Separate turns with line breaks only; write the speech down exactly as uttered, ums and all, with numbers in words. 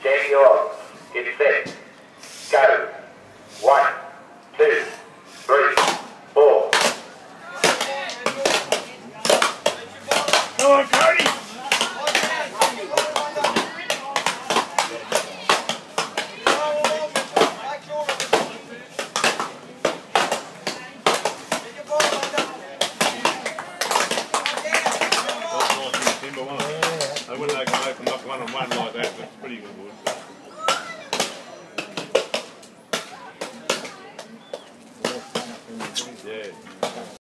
Stand your get set. Go. One, two, three, four.
Come on, Cody!
I wouldn't like to open up one on one like that, that's pretty good wood. Yeah.